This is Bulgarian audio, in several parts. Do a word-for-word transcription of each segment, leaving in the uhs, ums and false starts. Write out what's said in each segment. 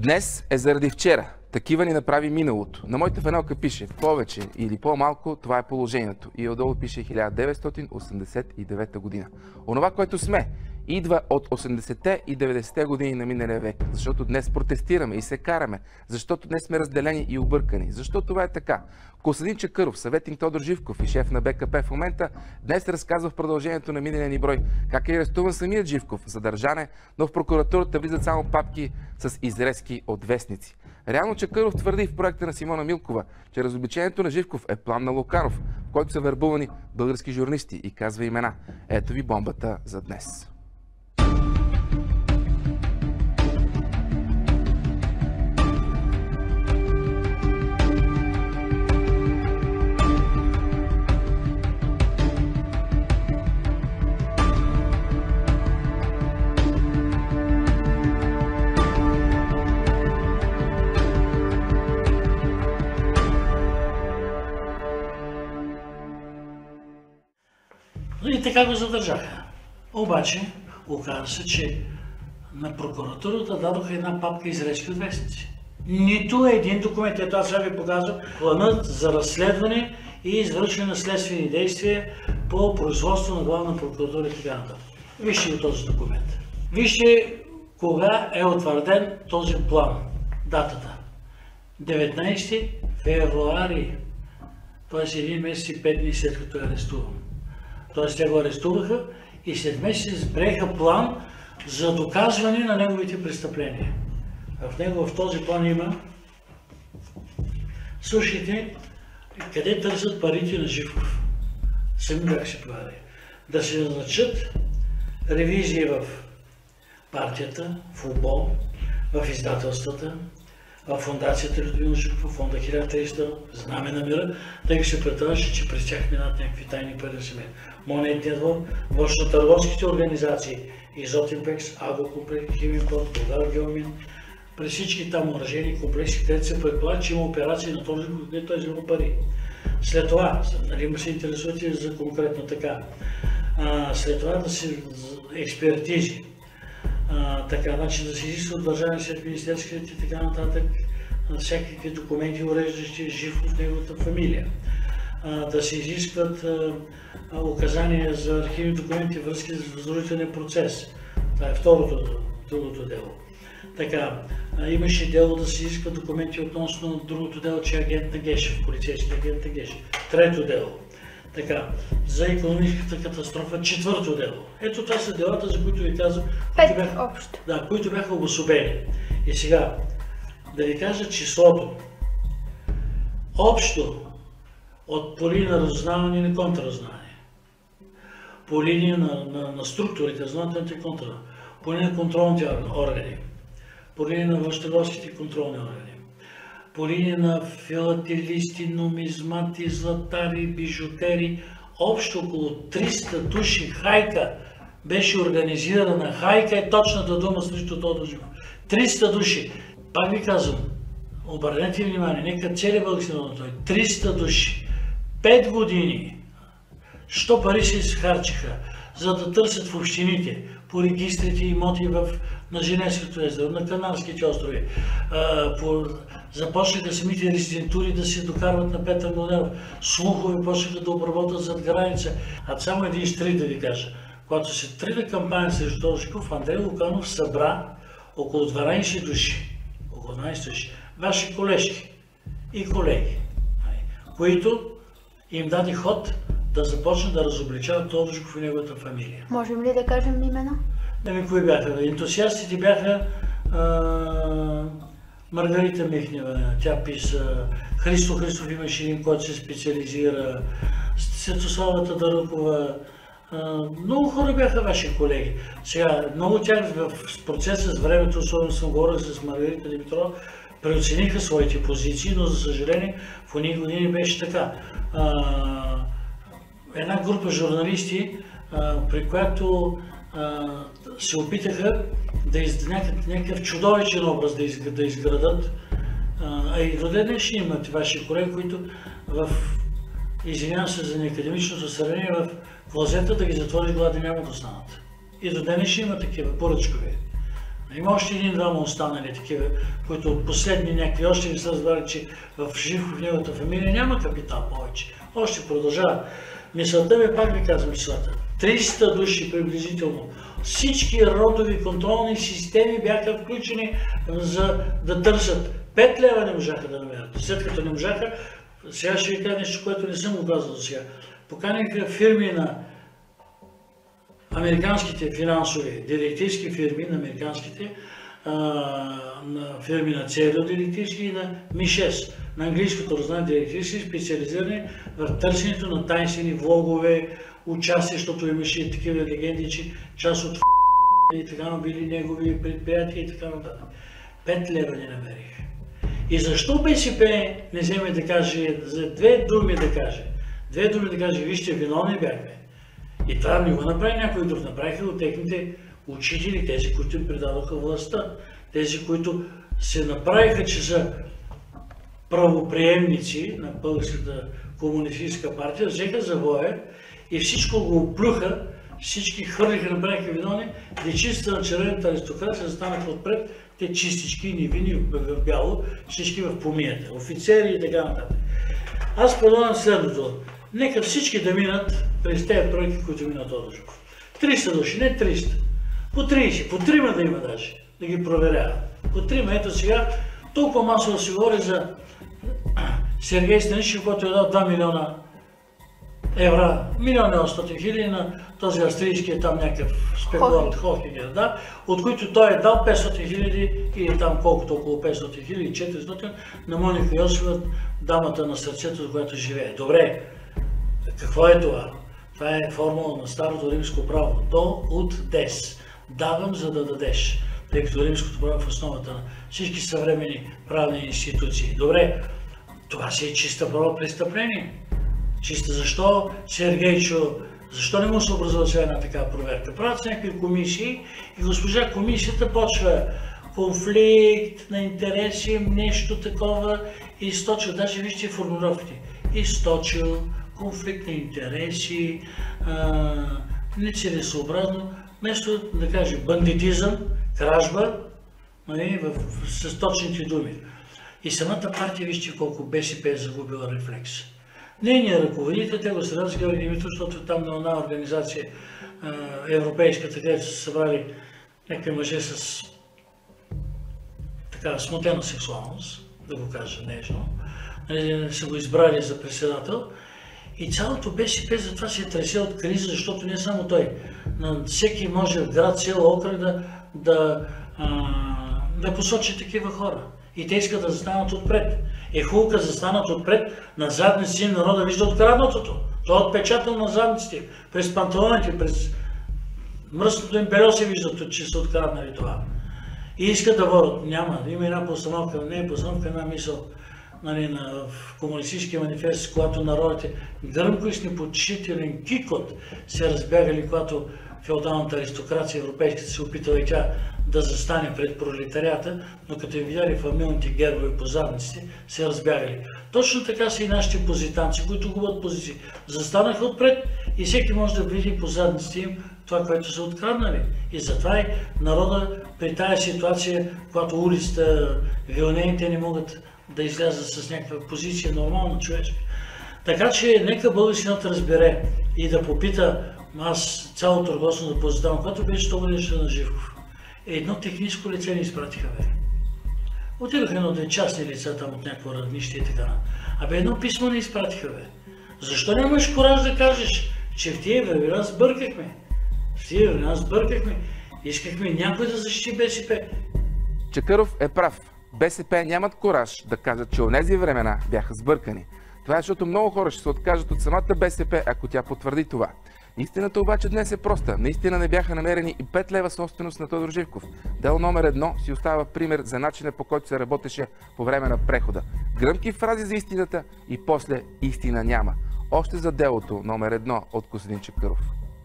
Днес е заради вчера. Такива ни направи миналото. На моята фанелка пише повече или по-малко, това е положението. И отдолу пише хиляда деветстотин осемдесет и девета година. Онова, което сме, идва от осемдесетте и деветдесетте години на миналия век. Защото днес протестираме и се караме. Защото днес сме разделени и объркани. Защо това е така? Костадин Чакъров, съветник Тодор Живков и шеф на Б К П в момента, днес разказва в продължението на миналия ни брой как е арестуван самият Живков, задържане, но в прокуратурата влизат само папки с изрезки от вестници. Реално Чакъров твърди в проекта на Симона Милкова, че разобличението на Живков е план на Луканов, в който са вербувани български журналисти и казва имена. Ето ви бомбата за днес. И така го задържаха. Обаче, оказа се, че на прокуратурата дадоха една папка изрезки от вестници. Нито един документ, ето аз сега ви показвам, планът за разследване и извършване на следствени действия по производство на главна прокуратура и така нататък. Вижте и този документ. Вижте кога е утвърден този план. Датата. деветнайсети февруари. Т.е. един месец и пет дни след като е арестуван. Т.е. те го арестуваха и след месец приеха план за доказване на неговите престъпления. В него, в този план има, слушайте, къде търсят парите на Живков. Сами бях се провали. Да се назначат ревизии в партията, в УБО, в издателствата, в фондацията Людмила Живков, в фонда хиляда триста, Знаме на мира, тъй като се предполагаше, че през тях минат някакви тайни пари да се минат. Монетният двор, външно-търговските организации, Изотимпекс, Агрокомплекс, Химикод, Българ Геомин, през всички там оръжейни комплекси, където се предполага, че има операции на този, където той взема пари. След това, нали се интересувате за конкретно така, а, след това да се експертизи. А, така, значи да се изисква от държавния след министерските и така нататък всякакви документи, уреждащи Живков в неговата фамилия. А, да се изискват а, а, указания за архивни документи, връзки с възродителен процес. Това е второто, другото дело. Така, а, имаше дело да се изискват документи относно другото дело, че е агент на Гешев, полицейски агент на Гешев. Трето дело. Така, за икономическата катастрофа, четвърто дело. Ето това са делата, за които ви казвам, които бяха, общо. Да, които бяха обособени. И сега, да ви кажа числото. Общо, от по линия на разузнаване и на контраразузнаване, по линия на, на, на структурите, разузнавателните и контраразузнаване, по линия на контролните органи, по линия на външно-търговските контролни органи, по линия на филателисти, нумизмати, златари, бижутери, общо около триста души хайка беше организирана. Хайка е точната дума срещу Тодор Живков. триста души. Пак ви казвам, обърнете внимание, нека целият български народ, той триста души, пет години, що пари се изхарчиха, за да търсят в общините, по регистрите и имоти в, на Женевското езеро, на Канарските острови. А, по, започнаха самите резидентури да се докарват на Петър Младенов. Слухове почнаха да обработват зад граница. А само един штрих да ви кажа. Когато се трида кампания срещу Тодор Живков, Андрей Луканов събра около дванайсет души, около дванайсет души, ваши колежки и колеги, които им даде ход да започнат да разобличават Тодор Живков и неговата фамилия. Можем ли да кажем имена? Ами, кои бяха? Ентусиастите бяха а, Маргарита Михнева, тя писа, Христо Христов имаше един, който се специализира, Светослава Тадарукова, много хора бяха ваши колеги. Сега, много тях в процеса с времето, особено съм говорил с Маргарита Димитрова, преоцениха своите позиции, но за съжаление в ония години беше така. А, една група журналисти, а, при която а, се опитаха да из, някакъв, някакъв чудовищен образ да, из, да изградат. А, а и до днес ще имат ваши колеги, които в, извинявам се за неакадемичното сравнение, в клозета да ги затвориш глава да няма да останат. И до днес ще има такива поръчкови. Има още един-двама останали такива, които последни някакви още не са разбрали, че в Живков неговата фамилия няма капитал повече. Още продължава. Мисълта ми, пак ви казвам числата. триста души приблизително. Всички родови контролни системи бяха включени за да търсят. Пет лева не можаха да намерят. След като не можаха, сега ще ви кажа нещо, което не съм го казал до сега. Поканиха фирми на американските финансови, детективски фирми на американските, а, на фирми на ЦРУ детективски и на Ми шест, на английското разузнаване детективски, специализирани в търсенето на тайнствени влогове, участие, защото имаше такива легенди, че част от и така били негови предприятия и така нататък. Пет лева не намерих. И защо БСП не вземе да каже, за две думи да каже, две думи да каже, вижте, виновни бяхме. И това не го направи някой друг, направиха от техните учители, тези, които им предадоха властта, тези, които се направиха, че са правоприемници на Българската комунистическа партия, взеха завоя и всичко го оплюха, всички хвърлиха, направиха виновни, дечицата на червената аристокрация застанаха отпред, те чистички, невинни в бяло, всички в помията, офицери и така нататък. Аз предлагам следното. Нека всички да минат през тези тройки, които минат от Живков. триста души, не триста. По трийсет, по трима да има даже, да ги проверява. По трима, ето сега, толкова масово се говори за Сергей Станишев, който е дал два милиона евра, милион и осемстотин хиляди на този австрийския там някакъв спекулант Хохегер, да, от които той е дал петстотин хиляди или там колкото около петстотин хиляди, четиристотин на Моника Йосифова, дамата на сърцето, за която живее. Добре, какво е това? Това е формула на старото римско право. До, от, дес. Давам, за да дадеш. Тъй като римското право е в основата на всички съвременни правни институции. Добре, това си е чиста право престъпление. Чиста защо Сергейчо, защо не му се образува сега една такава проверка? Правят се някакви комисии и госпожа комисията почва конфликт на интереси, нещо такова и източва, даже вижте формулировките, източил, конфликт на интереси, а, нецелесообразно, вместо да каже бандитизъм, кражба, нали, в, в, с точните думи. И самата партия, вижте колко БСП е загубила рефлекс. Нейният ръководител, те го средят с Георги Димитров, защото там на една организация а, европейска, където са събрали някакви мъже с така смутена сексуалност, да го кажа нежно, нали, са го избрали за председател. И цялото БСП затова се тресе от криза, защото не само той. На всеки може в град, село, окръг да, да, а, да посочи такива хора. И те искат да застанат отпред. Е хубаво да застанат отпред, на задниците им народа вижда откраднатото. Това е отпечатано на задниците, през панталоните, през мръсното им бельо се виждат, че са откраднали това. И искат да водят. Няма. Има една постановка, не е постановка, една мисъл, нали, на, в комунистическия манифест, когато народите гръмко и с непочтителен кикот се разбягали, когато феодалната аристокрация европейската се опитала и тя да застане пред пролетарията, но като я видяли фамилните гербове по задниците, се разбягали. Точно така са и нашите позитанци, които губят позиции. Застанаха отпред и всеки може да види по задниците им това, което са откраднали. И затова и народа при тази ситуация, когато улицата вилнените не могат да излязат с някаква позиция нормална човешка. Така че нека българщината разбере и да попита, аз цялото търговство да позитавам, когато беше сто годишна на Живков. Едно техническо лице ни изпратиха, бе. Отидоха едно-две частни лица там от някакво равнище и така. Абе едно писмо не изпратиха, бе. Защо нямаш кораж да кажеш, че в тия времена сбъркахме? В тия времена сбъркахме. Искахме някой да защити БСП. Чакъров е прав. БСП нямат кораж да кажат, че онези времена бяха сбъркани. Това е, защото много хора ще се откажат от самата БСП, ако тя потвърди това. Истината обаче днес е проста. Наистина не бяха намерени и пет лева собственост на Тодор Живков. Дело номер едно си остава пример за начина, по който се работеше по време на прехода. Гръмки фрази за истината и после истина няма. Още за делото номер едно от Костадин Чакъров.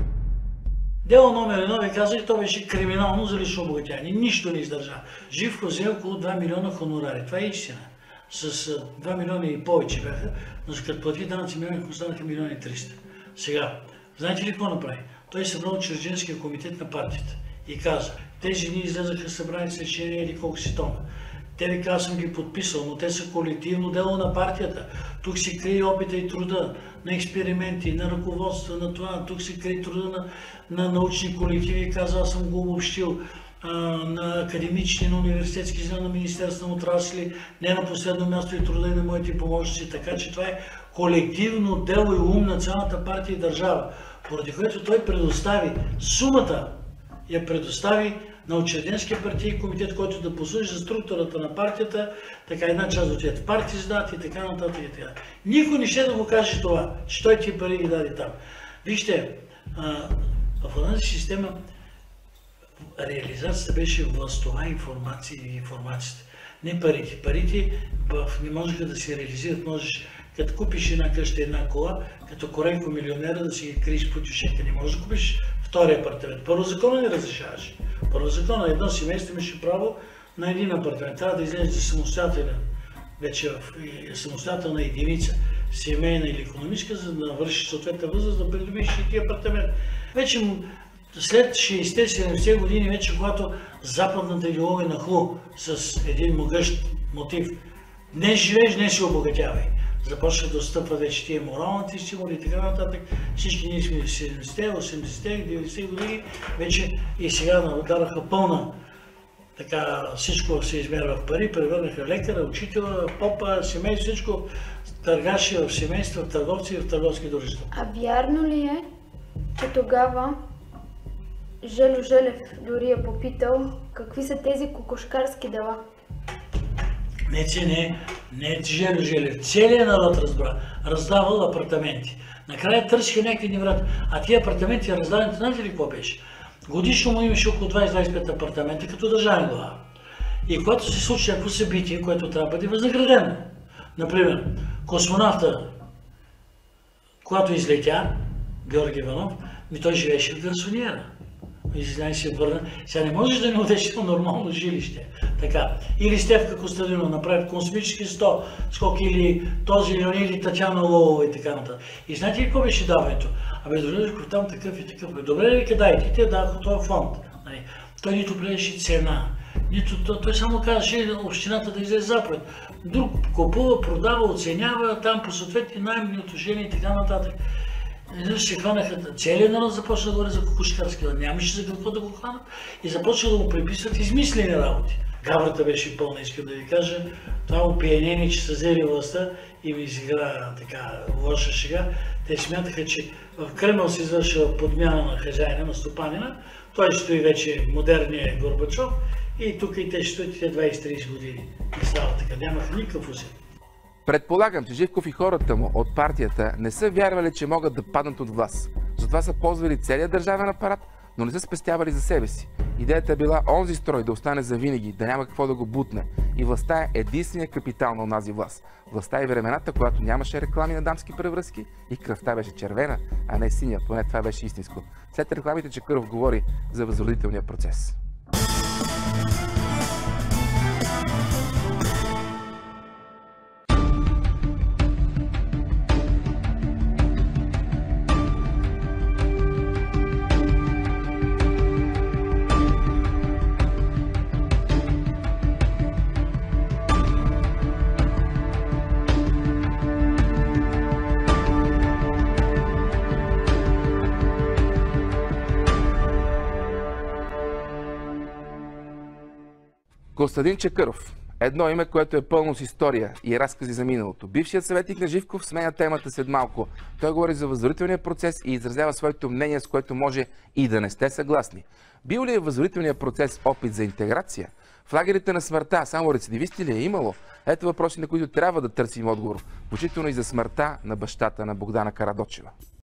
Дело номер едно, ви казах, то беше криминално за лично обогатяване. Нищо не издържа. Живков взе около два милиона хонорари. Това е истина. С два милиона и повече бяха, но като плати данъци милиони, останаха милиони и триста. Сега, знаете ли какво направи? Той събрал учрежденския комитет на партията и каза, тези жени излезаха събрани с решение или колко си тома. Те ви казвам, съм ги подписал, но те са колективно дело на партията. Тук се крие опита и труда на експерименти, на ръководство, на това. Тук се крие труда на, на научни колективи, каза, аз съм го обобщил, а, на академични, на университетски звена, на министерства на отрасли, не на последно място и труда и на моите помощници. Така че това е колективно дело и ум на цялата партия и държава, поради което той предостави сумата, я предостави на учреденския партиен комитет, който да послужи за структурата на партията, така една част отиде в партиздат и така нататък и така. Никой не ще да го каже това, че той ти пари ги даде там. Вижте, а, в една система реализацията беше властова информация и информацията. Не парите. Парите не можеха да се реализират. Можеш, като купиш една къща, една кола, като коренко милионера да си ги криеш по тюшека. Не можеш да купиш втори апартамент. Първо закона не разрешаваш. Първо закона едно семейство имаше право на един апартамент. Трябва да излезе самостоятелен, вече в самостоятелна единица, семейна или икономическа, за да навършиш съответна възраст, да придобиш и ти апартамент. Вече след шейсетте-седемдесетте години, вече когато западната идеология нахлу с един могъщ мотив, не живееш, не се обогатявай. Започва да отстъпва вече тия моралните стимули и така нататък. Всички ние сме в седемдесетте, осемдесетте, деветдесетте години, вече и сега удараха пълна, така всичко се измерва в пари, превърнаха лекара, учителя, попа, семейство, всичко търгаши в семейство, в търговци и в търговски дружества. А вярно ли е, че тогава Жельо Желев дори е попитал какви са тези кокошкарски дела? Не, че не, не Жельо Желев, целият народ разбра, раздавал апартаменти. Накрая търсиха някакви неврат, а тия апартаменти раздаването, знаете ли какво беше? Годишно му имаше около двайсет до двайсет и пет апартамента като държавен глава. И когато се случи някакво събитие, което трябва да бъде възнаградено, например, космонавта, когато излетя, Георги Иванов, ми той живееше в гарсониера. И се върна. Сега не можеш да не отидеш на нормално жилище. Така. Или Стефка Костадинова направи космически сто скок, или този Леонид, или Татяна Лолова и така нататък. И знаете ли какво беше даването? Абе, добре, там такъв и такъв. Добре ли кидайте? Те даха този фонд. Той нито гледаше цена, нито той, той само казаше общината да излезе заповед. Друг купува, продава, оценява, там по съответни наемни отношения и така нататък. Се хванаха, целият народ започна да говори за кокошкарски, нямаше за какво да го хванат и започна да му приписват измислени работи. Гаврата беше пълна, искам да ви кажа, това опиянение, че са взели властта и ми изигра така лоша шега. Те смятаха, че в Кремъл се извършва подмяна на хазяина, на стопанина, той стои вече модерният Горбачов и тук и те ще стоят те двайсет-трийсет години. И става така, нямаха никакъв усет. Предполагам, че Живков и хората му от партията не са вярвали, че могат да паднат от власт. Затова са ползвали целият държавен апарат, но не са спестявали за себе си. Идеята е била онзи строй да остане завинаги, да няма какво да го бутне. И властта е единственият капитал на онази власт. Властта е времената, когато нямаше реклами на дамски превръзки и кръвта беше червена, а не синя. Поне това беше истинско. След рекламите Чакъров говори за възродителния процес. Костадин Чакъров. Едно име, което е пълно с история и разкази за миналото. Бившият съветник на Живков сменя темата след малко. Той говори за възродителния процес и изразява своето мнение, с което може и да не сте съгласни. Бил ли е възродителният процес опит за интеграция? В лагерите на смъртта само рецидивисти ли е имало? Ето въпроси, на които трябва да търсим отговор, включително и за смъртта на бащата на Богдана Карадочева.